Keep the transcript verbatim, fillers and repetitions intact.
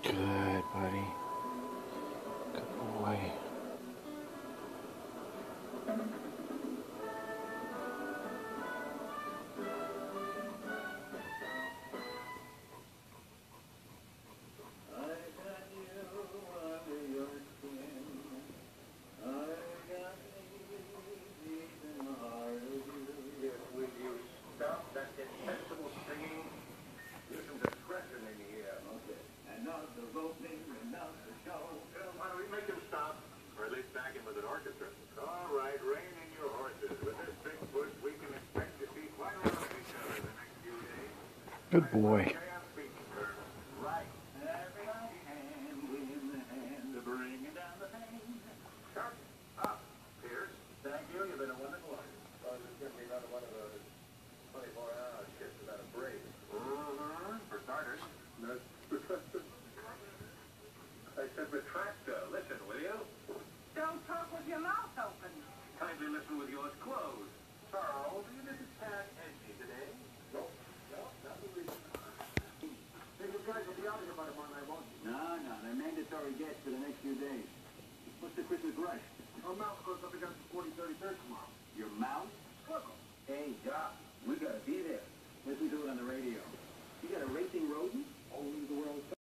Good, buddy. Good boy. Good boy. Thank you. You've been a wonderful artist. Well, this is going to be another one of those twenty-four hour shifts without a break. Mm-hmm. For starters. I said retractor. Listen, will you? Don't talk with your mouth open. Kindly listen with yours closed. Charles, are you Missus Tad edgy today? No. No, not the reason. Hey, you guys will be out here by tomorrow night, won't you? No, no. They're mandatory guests for the next few days. What's the Christmas rush? Our mouse goes up against the forty thirty-third tomorrow. Your mouse? Circle. Hey, Doc, we gotta be there. Listen to it on the radio. You got a racing rodent? Only